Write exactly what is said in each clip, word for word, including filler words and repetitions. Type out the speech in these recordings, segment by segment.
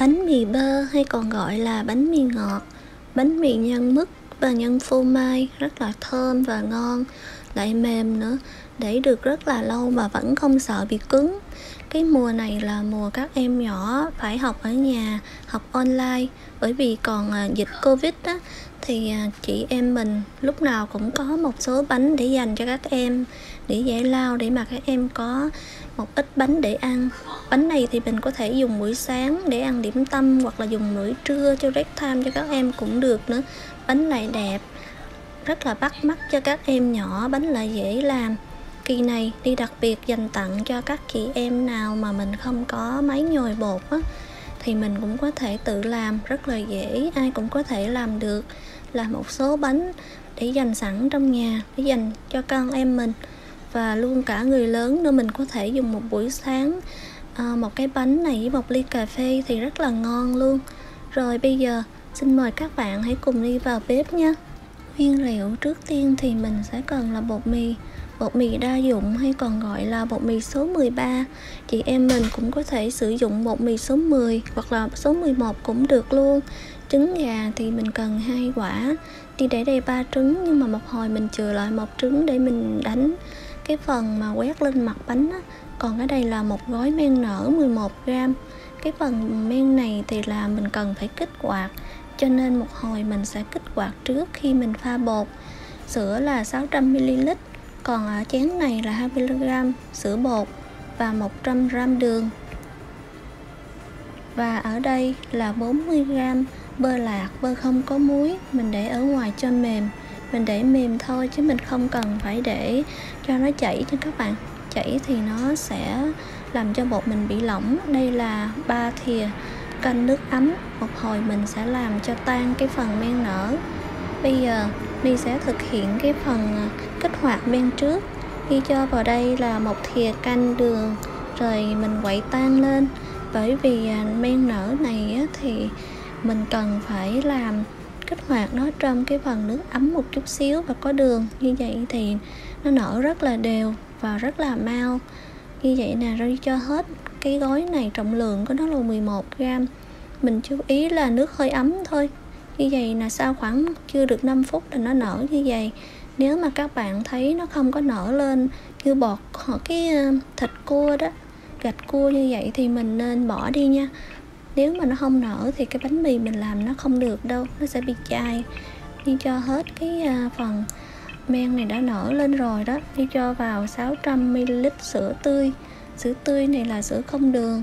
Bánh mì bơ hay còn gọi là bánh mì ngọt, bánh mì nhân mứt và nhân phô mai rất là thơm và ngon, lại mềm nữa, để được rất là lâu mà vẫn không sợ bị cứng. Cái mùa này là mùa các em nhỏ phải học ở nhà, học online, bởi vì còn à, dịch Covid á, thì à, chị em mình lúc nào cũng có một số bánh để dành cho các em, để giải lao, để mà các em có một ít bánh để ăn. Bánh này thì mình có thể dùng buổi sáng để ăn điểm tâm, hoặc là dùng buổi trưa cho break time cho các em cũng được nữa. Bánh lại đẹp, rất là bắt mắt cho các em nhỏ, bánh lại dễ làm. Kỳ này đi đặc biệt dành tặng cho các chị em nào mà mình không có máy nhồi bột á, thì mình cũng có thể tự làm, rất là dễ, ai cũng có thể làm được. Là một số bánh để dành sẵn trong nhà, để dành cho con em mình, và luôn cả người lớn nữa. Mình có thể dùng một buổi sáng à, một cái bánh này với một ly cà phê thì rất là ngon luôn. Rồi bây giờ xin mời các bạn hãy cùng đi vào bếp nha. Nguyên liệu trước tiên thì mình sẽ cần là bột mì, bột mì đa dụng hay còn gọi là bột mì số mười ba. Chị em mình cũng có thể sử dụng bột mì số mười hoặc là số mười một cũng được luôn. Trứng gà thì mình cần hai quả, đi để đây ba trứng, nhưng mà một hồi mình chừa lại một trứng để mình đánh cái phần mà quét lên mặt bánh á. Còn ở đây là một gói men nở mười một gam. Cái phần men này thì là mình cần phải kích hoạt, cho nên một hồi mình sẽ kích hoạt trước khi mình pha bột. Sữa là sáu trăm mi li lít, còn ở chén này là hai mươi gam sữa bột và một trăm gam đường. Và ở đây là bốn mươi gam bơ lạc, bơ không có muối, mình để ở ngoài cho mềm. Mình để mềm thôi chứ mình không cần phải để cho nó chảy cho các bạn. Chảy thì nó sẽ làm cho bột mình bị lỏng. Đây là ba thìa canh nước ấm. Một hồi mình sẽ làm cho tan cái phần men nở. Bây giờ Ly sẽ thực hiện cái phần kích hoạt men trước. Ly cho vào đây là một thìa canh đường, rồi mình quậy tan lên. Bởi vì men nở này thì mình cần phải làm kích hoạt nó trong cái phần nước ấm một chút xíu và có đường. Như vậy thì nó nở rất là đều và rất là mau. Như vậy nè, rồi cho hết cái gói này, trọng lượng của nó là mười một gam. Mình chú ý là nước hơi ấm thôi. Như vậy là sau khoảng chưa được năm phút là nó nở như vậy. Nếu mà các bạn thấy nó không có nở lên như bọt hoặc cái thịt cua đó, gạch cua như vậy thì mình nên bỏ đi nha. Nếu mà nó không nở thì cái bánh mì mình làm nó không được đâu, nó sẽ bị chai. Đi cho hết cái phần men này đã nở lên rồi đó. Đi cho vào sáu trăm mi li lít sữa tươi. Sữa tươi này là sữa không đường.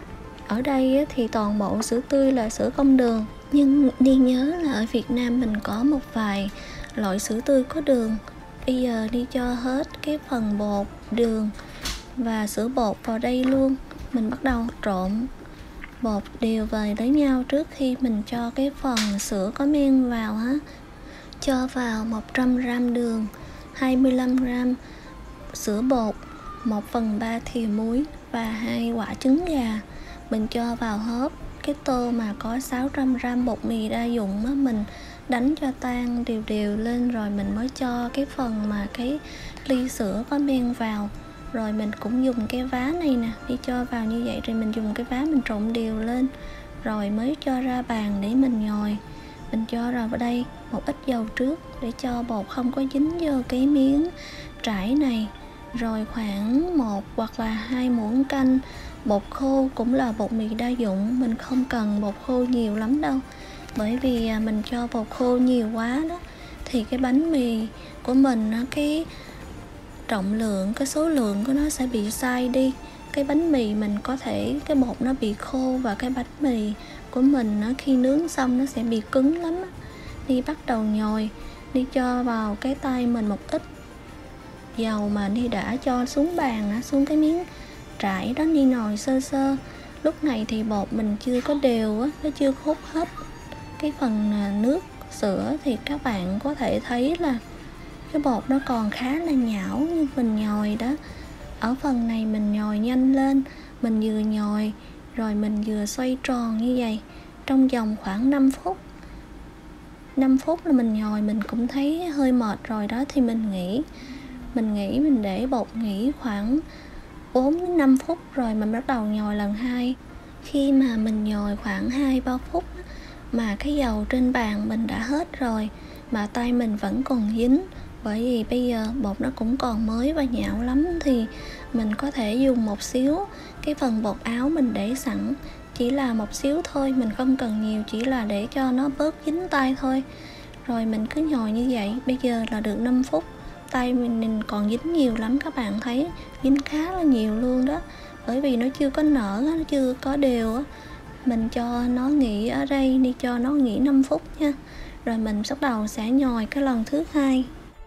Ở đây thì toàn bộ sữa tươi là sữa không đường. Nhưng đi nhớ là ở Việt Nam mình có một vài loại sữa tươi có đường. Bây giờ đi cho hết cái phần bột, đường và sữa bột vào đây luôn. Mình bắt đầu trộn bột đều về với nhau trước khi mình cho cái phần sữa có men vào ha. Cho vào một trăm gam đường, hai mươi lăm gam sữa bột, một phần ba thìa muối và hai quả trứng gà. Mình cho vào hết cái tô mà có sáu trăm gam bột mì đa dụng á, mình đánh cho tan đều đều lên rồi mình mới cho cái phần mà cái ly sữa có men vào. Rồi mình cũng dùng cái vá này nè, đi cho vào như vậy, rồi mình dùng cái vá mình trộn đều lên, rồi mới cho ra bàn để mình nhồi. Mình cho vào đây một ít dầu trước để cho bột không có dính vô cái miếng trải này. Rồi khoảng một hoặc là hai muỗng canh bột khô, cũng là bột mì đa dụng. Mình không cần bột khô nhiều lắm đâu, bởi vì mình cho bột khô nhiều quá đó thì cái bánh mì của mình cái trọng lượng, cái số lượng của nó sẽ bị sai đi. Cái bánh mì mình có thể cái bột nó bị khô, và cái bánh mì của mình nó khi nướng xong nó sẽ bị cứng lắm. Đi bắt đầu nhồi, đi cho vào cái tay mình một ít dầu mà đi đã cho xuống bàn, xuống cái miếng trải đó, đi nhồi sơ sơ. Lúc này thì bột mình chưa có đều á, nó chưa hút hết cái phần nước sữa, thì các bạn có thể thấy là cái bột nó còn khá là nhão như mình nhồi đó. Ở phần này mình nhồi nhanh lên, mình vừa nhồi rồi mình vừa xoay tròn như vậy trong vòng khoảng năm phút. năm phút là mình nhồi mình cũng thấy hơi mệt rồi đó, thì mình nghỉ. Mình nghỉ, mình để bột nghỉ khoảng bốn đến năm phút rồi mình bắt đầu nhồi lần hai. Khi mà mình nhồi khoảng hai ba phút á, mà cái dầu trên bàn mình đã hết rồi mà tay mình vẫn còn dính, bởi vì bây giờ bột nó cũng còn mới và nhão lắm, thì mình có thể dùng một xíu cái phần bột áo mình để sẵn, chỉ là một xíu thôi, mình không cần nhiều, chỉ là để cho nó bớt dính tay thôi. Rồi mình cứ nhồi như vậy, bây giờ là được năm phút. Tay mình còn dính nhiều lắm, các bạn thấy dính khá là nhiều luôn đó, bởi vì nó chưa có nở, nó chưa có đều á. Mình cho nó nghỉ ở đây đi, cho nó nghỉ năm phút nha. Rồi mình bắt đầu sẽ nhồi cái lần thứ hai.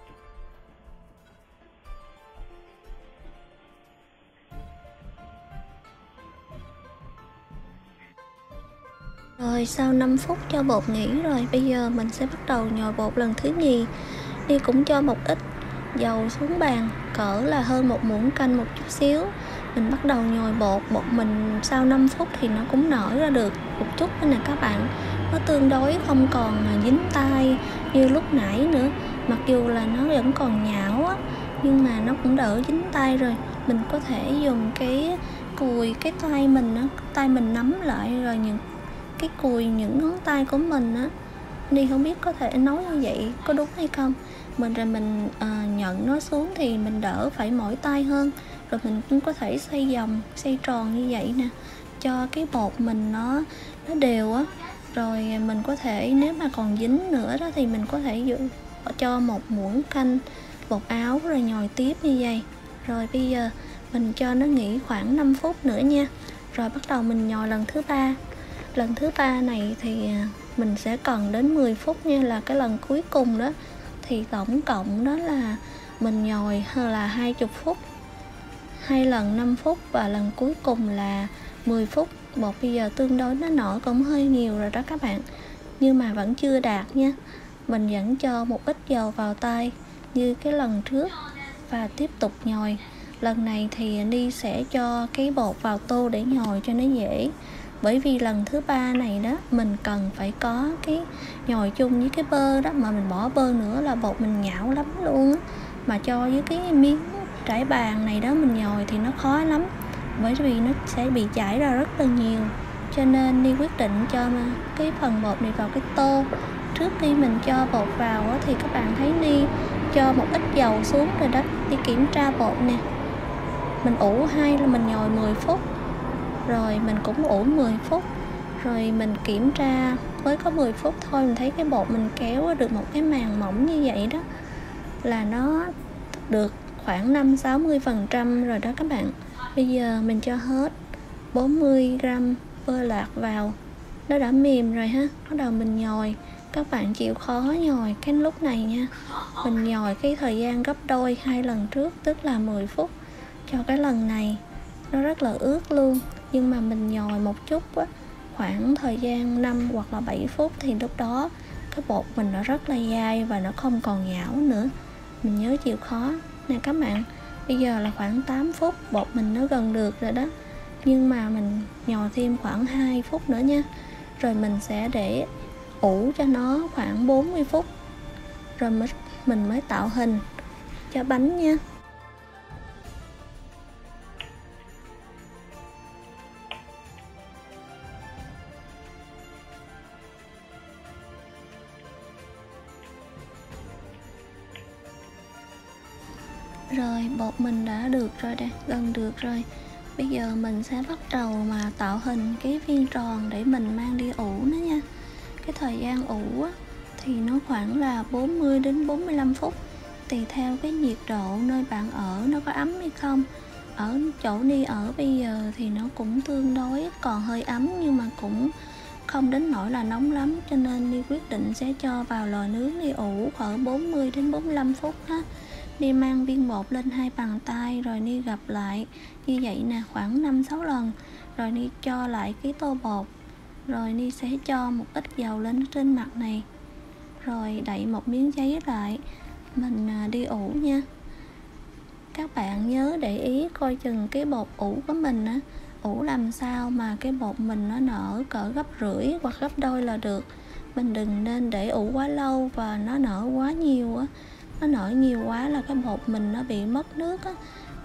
Rồi sau năm phút cho bột nghỉ rồi, bây giờ mình sẽ bắt đầu nhồi bột lần thứ nhì. Đi cũng cho một ít dầu xuống bàn, cỡ là hơn một muỗng canh một chút xíu. Mình bắt đầu nhồi bột, bột mình sau năm phút thì nó cũng nở ra được một chút nữa nè các bạn. Nó tương đối không còn dính tay như lúc nãy nữa, mặc dù là nó vẫn còn nhão á, nhưng mà nó cũng đỡ dính tay rồi. Mình có thể dùng cái cùi cái tay mình á, tay mình nắm lại rồi những cái cùi những ngón tay của mình á, đi không biết có thể nói như vậy có đúng hay không. Mình rồi mình uh, nhận nó xuống thì mình đỡ phải mỏi tay hơn. Rồi mình cũng có thể xoay vòng, xoay tròn như vậy nè, cho cái bột mình nó nó đều á. Rồi mình có thể, nếu mà còn dính nữa đó thì mình có thể giữ, cho một muỗng canh bột áo rồi nhồi tiếp như vậy. Rồi bây giờ mình cho nó nghỉ khoảng năm phút nữa nha. Rồi bắt đầu mình nhồi lần thứ ba. Lần thứ ba này thì mình sẽ cần đến mười phút nha, là cái lần cuối cùng đó. Thì tổng cộng đó là mình nhồi là hai mươi phút, hai lần năm phút và lần cuối cùng là mười phút. Bột bây giờ tương đối nó nổi cũng hơi nhiều rồi đó các bạn, nhưng mà vẫn chưa đạt nha. Mình vẫn cho một ít dầu vào tay như cái lần trước và tiếp tục nhồi. Lần này thì Ni sẽ cho cái bột vào tô để nhồi cho nó dễ, bởi vì lần thứ ba này đó mình cần phải có cái nhồi chung với cái bơ đó, mà mình bỏ bơ nữa là bột mình nhão lắm luôn á. Mà cho với cái miếng trải bàn này đó mình nhồi thì nó khó lắm, bởi vì nó sẽ bị chảy ra rất là nhiều. Cho nên Ni quyết định cho cái phần bột này vào cái tô. Trước khi mình cho bột vào đó, thì các bạn thấy Ni cho một ít dầu xuống rồi đó. Đi kiểm tra bột nè, mình ủ hai là mình nhồi mười phút, rồi mình cũng ủ mười phút, rồi mình kiểm tra mới có mười phút thôi, mình thấy cái bột mình kéo được một cái màng mỏng như vậy đó, là nó được khoảng năm sáu mươi phần trăm rồi đó các bạn. Bây giờ mình cho hết bốn mươi gam bơ lạc vào, nó đã mềm rồi ha. Bắt đầu mình nhồi, các bạn chịu khó nhồi cái lúc này nha. Mình nhồi cái thời gian gấp đôi hai lần trước, tức là mười phút cho cái lần này. Nó rất là ướt luôn, nhưng mà mình nhồi một chút á, khoảng thời gian năm hoặc là bảy phút, thì lúc đó cái bột mình nó rất là dai và nó không còn nhão nữa. Mình nhớ chịu khó nè các bạn. Bây giờ là khoảng tám phút, bột mình nó gần được rồi đó, nhưng mà mình nhồi thêm khoảng hai phút nữa nha. Rồi mình sẽ để ủ cho nó khoảng bốn mươi phút, rồi mình mới tạo hình cho bánh nha. Rồi bột mình đã được rồi đây, gần được rồi. Bây giờ mình sẽ bắt đầu mà tạo hình cái viên tròn để mình mang đi ủ nó nha. Cái thời gian ủ á, thì nó khoảng là bốn mươi đến bốn mươi lăm phút, tùy theo cái nhiệt độ nơi bạn ở nó có ấm hay không. Ở chỗ Ni ở bây giờ thì nó cũng tương đối còn hơi ấm, nhưng mà cũng không đến nỗi là nóng lắm, cho nên Ni quyết định sẽ cho vào lò nướng đi ủ khoảng bốn mươi đến bốn mươi lăm phút ha. Ni mang viên bột lên hai bàn tay, rồi Ni gập lại như vậy nè, khoảng năm sáu lần. Rồi Ni cho lại cái tô bột, rồi Ni sẽ cho một ít dầu lên trên mặt này, rồi đậy một miếng giấy lại, mình đi ủ nha. Các bạn nhớ để ý coi chừng cái bột ủ của mình á, ủ làm sao mà cái bột mình nó nở cỡ gấp rưỡi hoặc gấp đôi là được. Mình đừng nên để ủ quá lâu và nó nở quá nhiều á. Nó nở nhiều quá là cái bột mình nó bị mất nước á,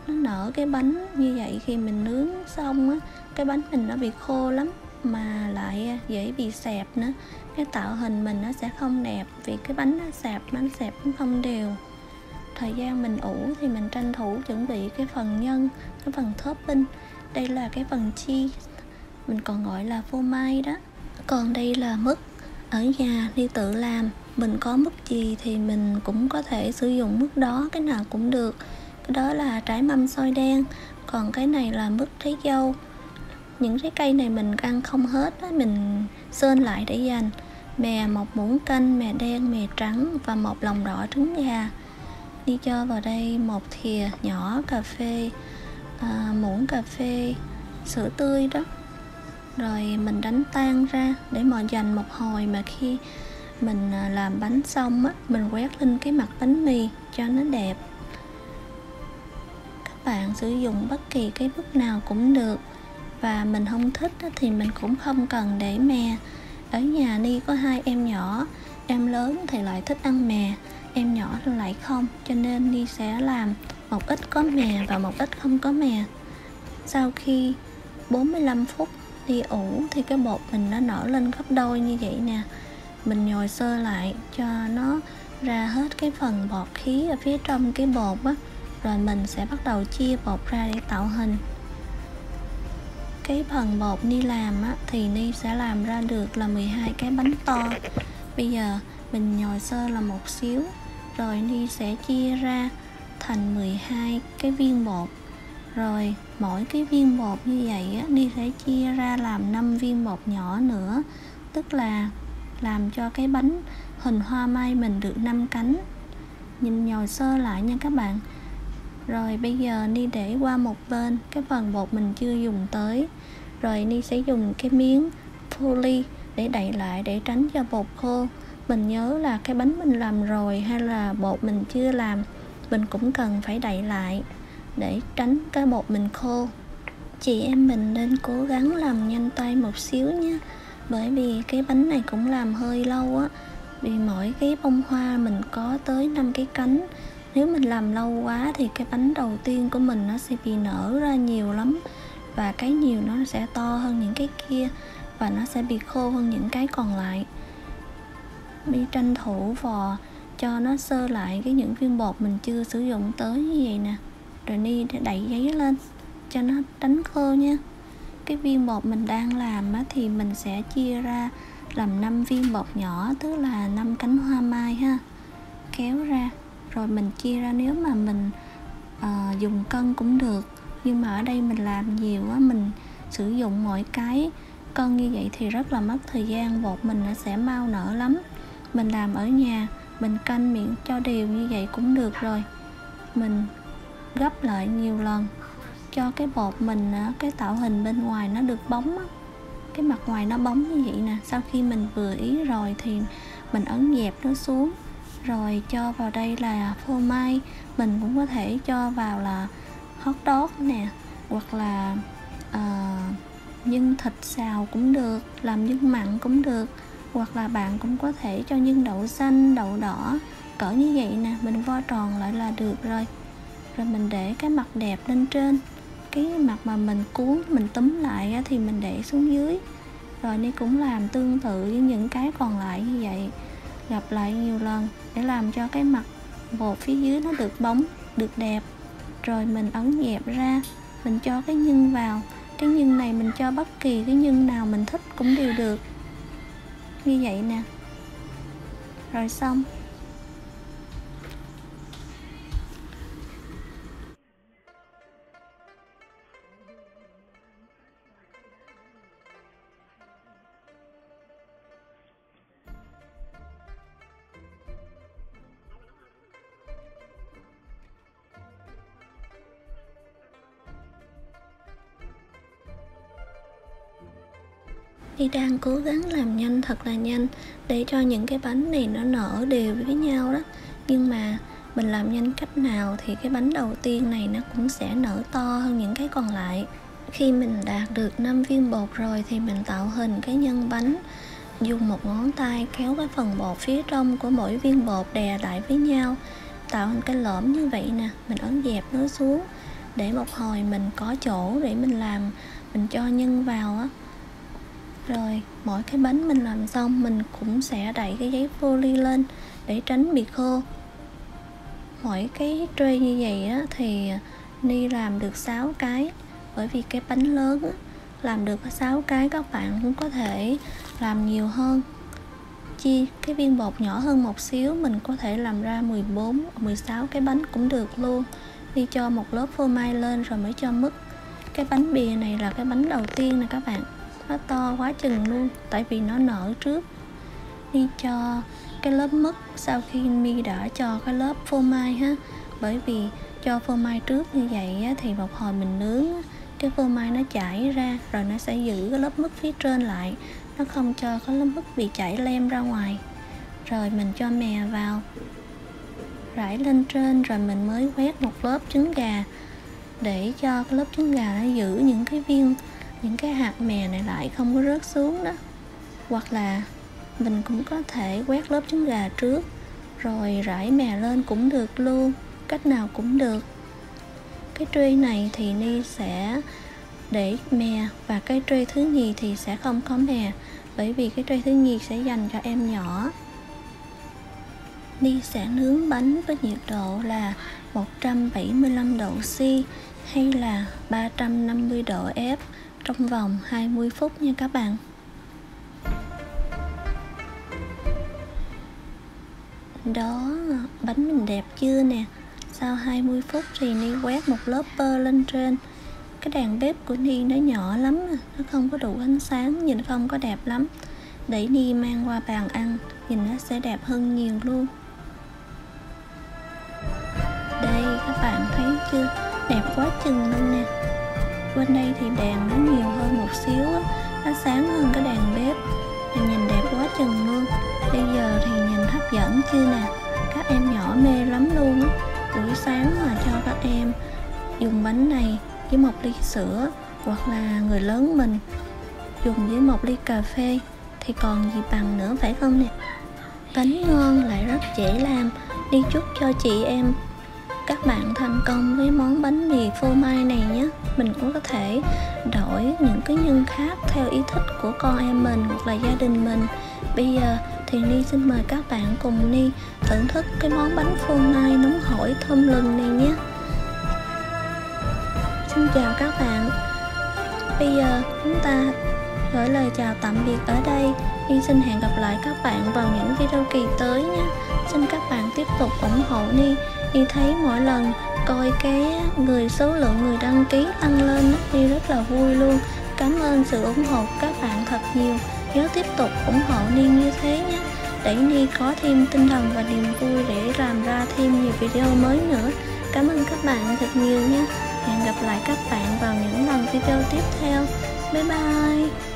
nó nở cái bánh như vậy. Khi mình nướng xong á, cái bánh mình nó bị khô lắm, mà lại dễ bị xẹp nữa. Cái tạo hình mình nó sẽ không đẹp, vì cái bánh nó xẹp, bánh xẹp cũng không đều. Thời gian mình ủ thì mình tranh thủ chuẩn bị cái phần nhân, cái phần topping. Đây là cái phần cheese, mình còn gọi là phô mai đó. Còn đây là mứt. Ở nhà đi tự làm, mình có mứt gì thì mình cũng có thể sử dụng mứt đó, cái nào cũng được. Cái đó là trái mâm xôi đen, còn cái này là mứt trái dâu. Những trái cây này mình ăn không hết á, mình sơn lại để dành. Mè một muỗng canh, mè đen, mè trắng và một lòng đỏ trứng gà. Đi cho vào đây một thìa nhỏ cà phê, à, muỗng cà phê sữa tươi đó. Rồi mình đánh tan ra để mà dành một hồi, mà khi mình làm bánh xong á, mình quét lên cái mặt bánh mì cho nó đẹp. Các bạn sử dụng bất kỳ cái bước nào cũng được, và mình không thích á, thì mình cũng không cần để mè. Ở nhà Ni có hai em nhỏ, em lớn thì lại thích ăn mè, em nhỏ lại không, cho nên Ni sẽ làm một ít có mè và một ít không có mè. Sau khi bốn mươi lăm phút đi ủ thì cái bột mình nó nở lên gấp đôi như vậy nè. Mình nhồi sơ lại cho nó ra hết cái phần bọt khí ở phía trong cái bột á. Rồi mình sẽ bắt đầu chia bột ra để tạo hình. Cái phần bột Ni làm á, thì Ni sẽ làm ra được là mười hai cái bánh to. Bây giờ mình nhồi sơ là một xíu, rồi Ni sẽ chia ra thành mười hai cái viên bột. Rồi mỗi cái viên bột như vậy á, Ni sẽ chia ra làm năm viên bột nhỏ nữa, tức là làm cho cái bánh hình hoa mai mình được năm cánh. Nhìn nhồi sơ lại nha các bạn. Rồi bây giờ Ni để qua một bên cái phần bột mình chưa dùng tới. Rồi Ni sẽ dùng cái miếng poly để đậy lại, để tránh cho bột khô. Mình nhớ là cái bánh mình làm rồi hay là bột mình chưa làm, mình cũng cần phải đậy lại để tránh cái bột mình khô. Chị em mình nên cố gắng làm nhanh tay một xíu nha, bởi vì cái bánh này cũng làm hơi lâu á. Vì mỗi cái bông hoa mình có tới năm cái cánh. Nếu mình làm lâu quá thì cái bánh đầu tiên của mình nó sẽ bị nở ra nhiều lắm, và cái nhiều nó sẽ to hơn những cái kia, và nó sẽ bị khô hơn những cái còn lại. Đi tranh thủ vò cho nó sơ lại cái những viên bột mình chưa sử dụng tới như vậy nè. Rồi Ni đậy giấy lên cho nó tránh khô nha. Cái viên bột mình đang làm á, thì mình sẽ chia ra làm năm viên bột nhỏ, tức là năm cánh hoa mai ha. Kéo ra, rồi mình chia ra. Nếu mà mình uh, dùng cân cũng được, nhưng mà ở đây mình làm nhiều á, mình sử dụng mỗi cái cân như vậy thì rất là mất thời gian, bột mình nó sẽ mau nở lắm. Mình làm ở nhà, mình canh miệng cho đều như vậy cũng được rồi. Mình gấp lại nhiều lần cho cái bột mình, cái tạo hình bên ngoài nó được bóng á, cái mặt ngoài nó bóng như vậy nè. Sau khi mình vừa ý rồi thì mình ấn dẹp nó xuống, rồi cho vào đây là phô mai. Mình cũng có thể cho vào là hot dog nè, hoặc là uh, nhân thịt xào cũng được, làm nhân mặn cũng được, hoặc là bạn cũng có thể cho nhân đậu xanh, đậu đỏ cỡ như vậy nè. Mình vo tròn lại là được rồi. Rồi mình để cái mặt đẹp lên trên, cái mặt mà mình cuốn, mình túm lại thì mình để xuống dưới. Rồi Ni cũng làm tương tự với những cái còn lại như vậy, lặp lại nhiều lần để làm cho cái mặt bột phía dưới nó được bóng, được đẹp. Rồi mình ấn dẹp ra, mình cho cái nhân vào. Cái nhân này mình cho bất kỳ cái nhân nào mình thích cũng đều được, như vậy nè. Rồi xong. Ni đang cố gắng làm nhanh, thật là nhanh, để cho những cái bánh này nó nở đều với nhau đó. Nhưng mà mình làm nhanh cách nào thì cái bánh đầu tiên này nó cũng sẽ nở to hơn những cái còn lại. Khi mình đạt được năm viên bột rồi thì mình tạo hình cái nhân bánh. Dùng một ngón tay kéo cái phần bột phía trong của mỗi viên bột đè lại với nhau, tạo thành cái lõm như vậy nè. Mình ấn dẹp nó xuống, để một hồi mình có chỗ để mình làm, mình cho nhân vào á. Rồi mỗi cái bánh mình làm xong mình cũng sẽ đậy cái giấy folie lên để tránh bị khô. Mỗi cái tray như vậy á, thì Ni làm được sáu cái, bởi vì cái bánh lớn á, làm được sáu cái các bạn cũng có thể làm nhiều hơn. Chia cái viên bột nhỏ hơn một xíu mình có thể làm ra mười bốn, mười sáu cái bánh cũng được luôn. Đi cho một lớp phô mai lên rồi mới cho mứt. Cái bánh bìa này là cái bánh đầu tiên nè các bạn, nó to quá chừng luôn tại vì nó nở trước. Đi cho cái lớp mứt sau khi Mi đã cho cái lớp phô mai ha, bởi vì cho phô mai trước như vậy á, thì một hồi mình nướng cái phô mai nó chảy ra rồi nó sẽ giữ cái lớp mứt phía trên lại, nó không cho cái lớp mứt bị chảy lem ra ngoài. Rồi mình cho mè vào, rải lên trên, rồi mình mới quét một lớp trứng gà để cho cái lớp trứng gà nó giữ những cái viên, những cái hạt mè này lại không có rớt xuống đó. Hoặc là mình cũng có thể quét lớp trứng gà trước rồi rải mè lên cũng được luôn, cách nào cũng được. Cái tray này thì Ni sẽ để mè, và cái tray thứ nhì thì sẽ không có mè, bởi vì cái tray thứ nhì sẽ dành cho em nhỏ. Ni sẽ nướng bánh với nhiệt độ là một trăm bảy mươi lăm độ C hay là ba trăm năm mươi độ F trong vòng hai mươi phút nha các bạn. Đó, bánh mình đẹp chưa nè. Sau hai mươi phút thì Ni quét một lớp bơ lên trên. Cái đèn bếp của Ni nó nhỏ lắm, nó không có đủ ánh sáng, nhìn không có đẹp lắm. Để Ni mang qua bàn ăn, nhìn nó sẽ đẹp hơn nhiều luôn. Đây các bạn thấy chưa, đẹp quá chừng luôn nè. Bên đây thì đèn nó nhiều hơn một xíu á, nó sáng hơn cái đèn bếp, nhìn đẹp quá chừng luôn. Bây giờ thì nhìn hấp dẫn chưa nè, các em nhỏ mê lắm luôn á. Buổi sáng mà cho các em dùng bánh này với một ly sữa, hoặc là người lớn mình dùng với một ly cà phê thì còn gì bằng nữa, phải không nè? Bánh ngon lại rất dễ làm. Đi chúc cho chị em các bạn thành công với món bánh mì phô mai này nhé. Mình cũng có thể đổi những cái nhân khác theo ý thích của con em mình hoặc là gia đình mình. Bây giờ thì Ni xin mời các bạn cùng Ni thưởng thức cái món bánh phô mai nóng hổi thơm lừng này nhé. Xin chào các bạn. Bây giờ chúng ta gửi lời chào tạm biệt ở đây. Ni xin hẹn gặp lại các bạn vào những video kỳ tới nhé. Xin các bạn tiếp tục ủng hộ Ni. Ni thấy mỗi lần coi cái người số lượng người đăng ký tăng lên, Ni rất là vui luôn. Cảm ơn sự ủng hộ của các bạn thật nhiều. Nhớ tiếp tục ủng hộ Ni như thế nhé, để Ni có thêm tinh thần và niềm vui để làm ra thêm nhiều video mới nữa. Cảm ơn các bạn thật nhiều nhé. Hẹn gặp lại các bạn vào những lần video tiếp theo. Bye bye.